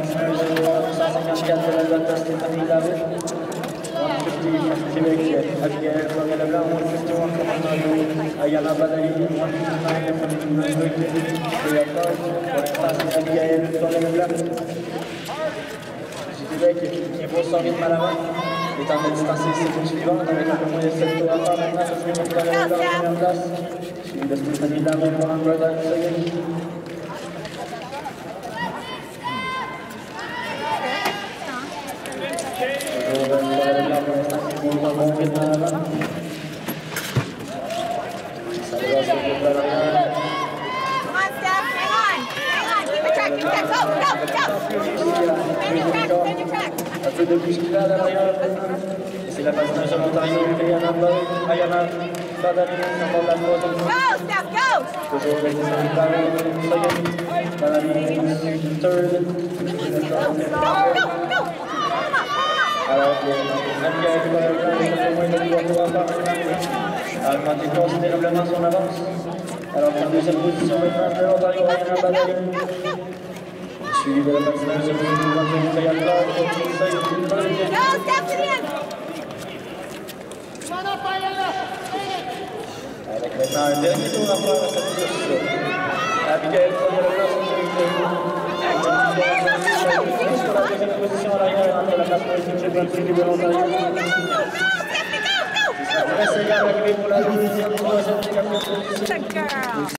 patinage 154 de l'Alberta, Stéphanie David. 150 Québec, Abigail Florent-Leblanc. 151 Commando, Ayana Badali. 159 et encore, pour l'instant, c'est Abigail Florent-Leblanc. Québec qui impose son rythme à l'avant. Il est en train de distancer ses coups suivantes avec un peu moins de 7 tours à faire maintenant. Ça se met pour Florent-Leblanc en première place. Suivi de Stéphanie David pour Amber Daniel. Bon rythme à l'avant. Ça va sur le plan arrière. Un peu de bousculade à l'arrière. C'est la patinage de l'Ontario. Ayana Badali s'emporte la troisième fois. Toujours avec Stéphanie David. Badali third. Alors, Abigail Florent-Leblanc avec un peu moins de 3 tours à faire maintenant. A augmenté considérablement son avance. Alors, en deuxième position maintenant, de l'Ontario, Ayana Badali. Suivi de la patinage de Freya Clark. Avec maintenant un dernier tour à faire à cette course. Abigail Florent-Leblanc sur la deuxième position à l'arrière entre la passe politique de l'Ontario. Il reste égal arrivé pour la deuxième, troisième et quatrième position.